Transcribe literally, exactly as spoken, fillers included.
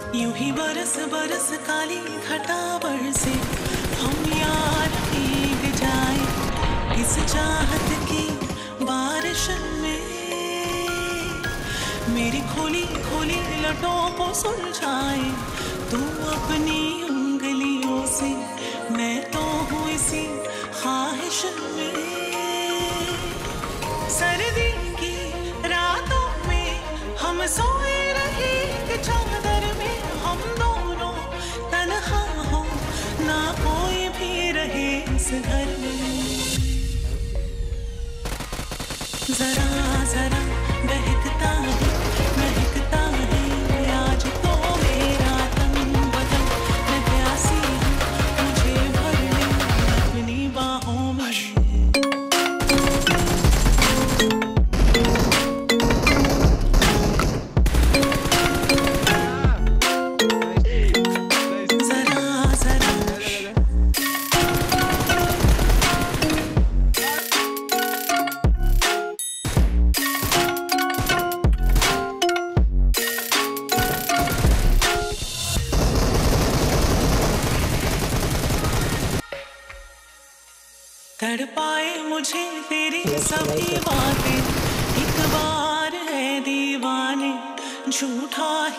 यूं ही बरस बरस काली घटा बरसे, हम यार भीग जाए इस चाहत की बारिश में। मेरी खोली खोली लटों को सुलझाए तू अपनी उंगलियों से, मैं तो हूँ इसी ख्वाहिश में। सर्दी की रातों में हम सोए रहे कि चादर में, हम दोनों तन्हा हो ना कोई भी रहे इस घर में। जरा जरा बहकता है महकता है आज तो मेरा तन बदन, मैं प्यासी हूँ मुझे भर ले अपनी बाहों में। तड़पाए मुझे तेरी सभी बातें, एक बार है दीवाने झूठा